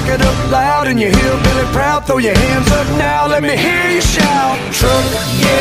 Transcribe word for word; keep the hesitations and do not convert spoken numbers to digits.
it up loud and you're hillbilly proud. Throw your hands up now, let me hear you shout. Truck, yeah.